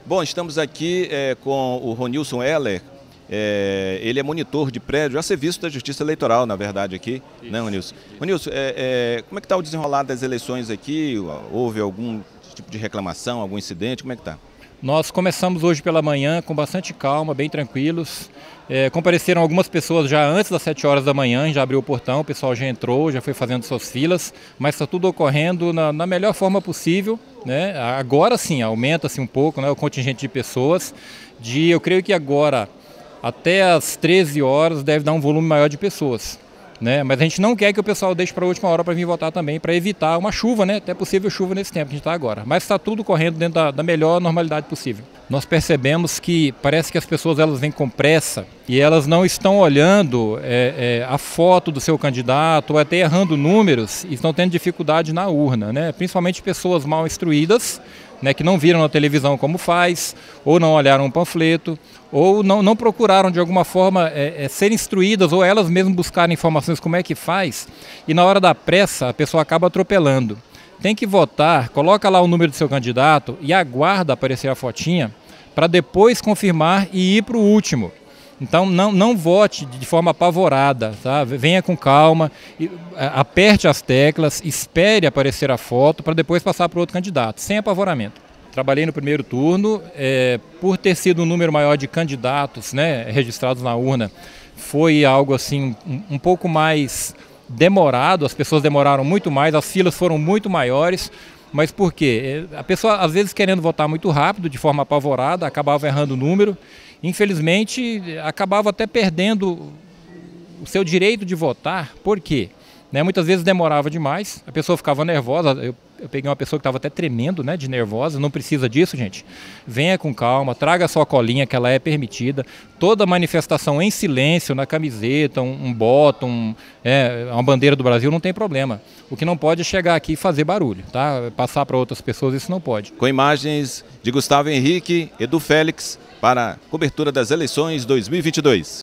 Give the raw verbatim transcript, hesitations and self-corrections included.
Bom, estamos aqui é, com o Ronilson Heller. É, ele é monitor de prédio, a serviço da Justiça Eleitoral, na verdade, aqui, isso, né, Ronilson? Isso. Ronilson, é, é, como é que está o desenrolar das eleições aqui? Houve algum tipo de reclamação, algum incidente? Como é que está? Nós começamos hoje pela manhã com bastante calma, bem tranquilos. É, compareceram algumas pessoas já antes das sete horas da manhã, já abriu o portão, o pessoal já entrou, já foi fazendo suas filas, mas está tudo ocorrendo na, na melhor forma possível, né? Agora sim, aumenta-se um pouco, né, o contingente de pessoas. De, eu creio que agora, até às treze horas, deve dar um volume maior de pessoas. Né? Mas a gente não quer que o pessoal deixe para a última hora para vir votar também, para evitar uma chuva, né? Até possível chuva nesse tempo que a gente está agora. Mas está tudo correndo dentro da, da melhor normalidade possível. Nós percebemos que parece que as pessoas elas vêm com pressa e elas não estão olhando é, é, a foto do seu candidato ou até errando números e estão tendo dificuldade na urna, né? Principalmente pessoas mal instruídas, né, que não viram na televisão como faz, ou não olharam um panfleto, ou não, não procuraram de alguma forma é, é, ser instruídas, ou elas mesmas buscarem informações como é que faz, e na hora da pressa a pessoa acaba atropelando. Tem que votar, coloca lá o número do seu candidato e aguarda aparecer a fotinha para depois confirmar e ir para o último. Então não, não vote de forma apavorada, tá? Venha com calma, aperte as teclas, espere aparecer a foto para depois passar para o outro candidato, sem apavoramento. Trabalhei no primeiro turno, é, por ter sido um número maior de candidatos, né, registrados na urna, foi algo assim um, um pouco mais demorado, as pessoas demoraram muito mais, as filas foram muito maiores. Mas por quê? A pessoa, às vezes, querendo votar muito rápido, de forma apavorada, acabava errando o número. Infelizmente, acabava até perdendo o seu direito de votar. Por quê? Né, muitas vezes demorava demais, a pessoa ficava nervosa. Eu, eu peguei uma pessoa que estava até tremendo, né, de nervosa. Não precisa disso, gente. Venha com calma, traga a sua colinha, que ela é permitida. Toda manifestação em silêncio, na camiseta, um, um bottom, um, é, uma bandeira do Brasil, não tem problema. O que não pode é chegar aqui e fazer barulho, tá? Passar para outras pessoas, isso não pode. Com imagens de Gustavo Henrique, Edu Félix, para a cobertura das eleições dois mil e vinte e dois.